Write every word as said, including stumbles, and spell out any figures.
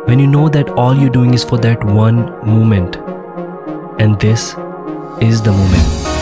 When you know that all you're doing is for that one moment, and this is the moment.